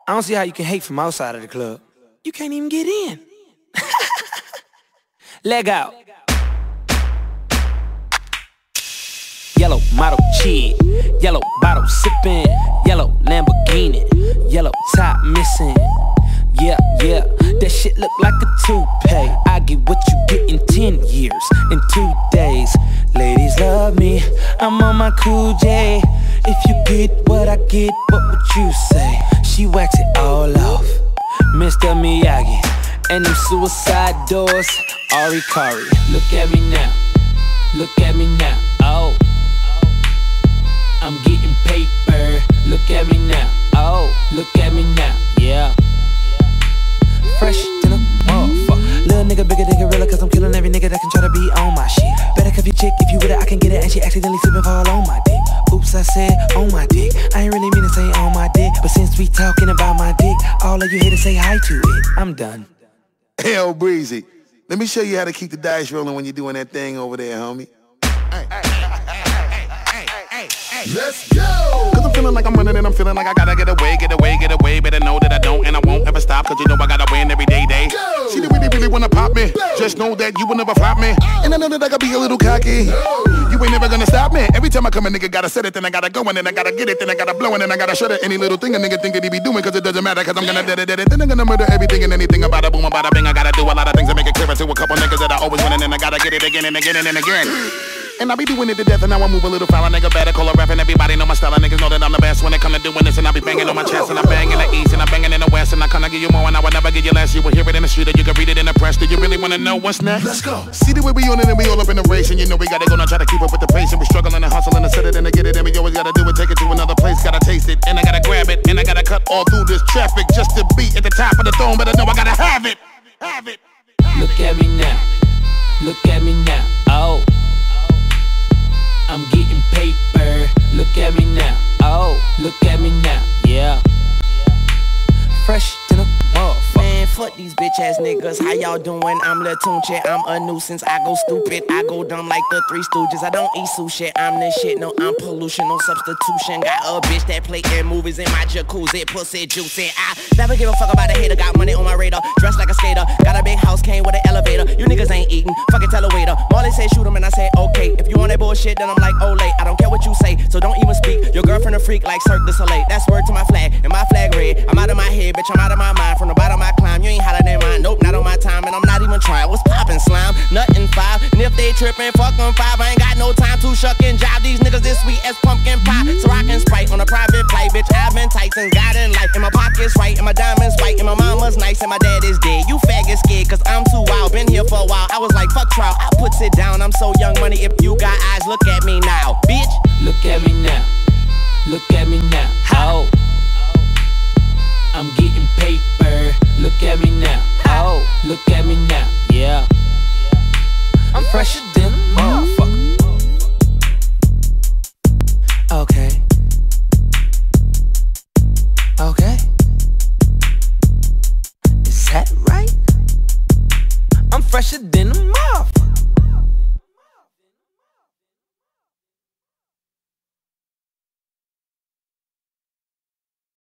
I don't see how you can hate from outside of the club. You can't even get in. Leg out. Yellow model chick, yellow bottle sipping, yellow Lamborghini, yellow top missing. Yeah, yeah, that shit look like a toupee. I get what you get in 10 years, in 2 days. Ladies love me, I'm on my cool J. If you get what I get, what would you say? She wax it all off, Mr. Miyagi. And them suicide doors, Ari Kari. Look at me now, look at me now, oh. I'm getting paper, look at me now, oh. Look at me now, yeah. Fresh than a motherfucker. Little nigga bigger than gorilla, cause I'm killing every nigga that can try to be on my shit. Better cuff your chick, if you with it I can get it. And she accidentally slip and fall on my dick. Oops, I said on my dick. I ain't really mean to say on my dick, but since we talking about my dick, all of you here to say hi to it. I'm done. Hell, Breezy, let me show you how to keep the dice rolling when you're doing that thing over there, homie. Let's go! Cause I'm feeling like I'm running and I'm feeling like I gotta get away, get away, get away. Better know that I don't and I won't ever stop, cause you know I gotta win every day. Go! She really wanna pop me. Go! Just know that you will never flop me. And I know that I gotta be a little cocky. No! You ain't never gonna stop me. Every time I come a nigga gotta set it, then I gotta go and then I gotta get it, then I gotta blow and then I gotta shut it. Any little thing a nigga think that he be doing, cause it doesn't matter, cause I'm gonna dead it. Then I'm gonna murder everything and anything about a boom, about a bing. I gotta do a lot of things to make it clearer to a couple niggas that I always win and then I gotta get it again and again and again. And I be doing it to death, and now I move a little foul. A nigga better call a rap, and everybody know my style. And niggas know that I'm the best when it come to doing this. And I be banging on my chest, and I bang in the east, and I banging in the west. And I kinda give you more, and I would never give you less. You will hear it in the street, or you can read it in the press. Do you really wanna know what's next? Let's go. See the way we on it, and we all up in the race. And you know we gotta go now, try to keep up with the pace. And we struggling and hustling to set it and to get it. And we always gotta do it, take it to another place. Gotta taste it, and I gotta grab it. And I gotta cut all through this traffic just to be at the top of the throne. But I know I gotta have it. Have it. Look at me now. Look at me now. Oh. I'm getting paper, look at me now, oh, look at me now, yeah. Fresh than a motherfucker. Man, fuck these bitch ass niggas, how y'all doing? I'm Lil Tunche, I'm a nuisance. I go stupid, I go dumb like the Three Stooges. I don't eat sushi, I'm this shit, no, I'm pollution, no substitution. Got a bitch that play in movies in my jacuzzi, pussy juicy. I never give a fuck about a hater, got money on my radar, dressed like a skater. Got a big house, came with an elevator. You niggas ain't eating, fucking tell a waiter. Marley said shoot him and I said okay. If you on that bullshit, then I'm like, oh late. I don't care what you say, so don't even speak. Your girlfriend a freak like Cirque du Soleil. That's word to my flag, and my flag red. I'm out of my head, bitch, I'm out of my mind. From the bottom I climb, you ain't hotter than mine. Nope, not on my time, and I'm not even trying. What's poppin', slime? Nothing 5. And if they trippin', fuck them 5. I ain't got no time to shuck and jive. These niggas this sweet as pumpkin pie. So I can Sprite on a private flight, bitch. I've been tight since God in life. And my pocket's right, and my diamonds white, and my mama's nice, and my dad is dead. You faggot scared, cause I'm too wild. Been here for a while. I was like, fuck trial. I puts it down. I'm so young money. If you got eyes, look at me now, bitch. Look at me now. Look at me now. Oh. I'm getting paper, look at me now, oh, look at me now, yeah. I'm fresher than a motherfucker. Okay. Okay. Is that right? I'm fresher than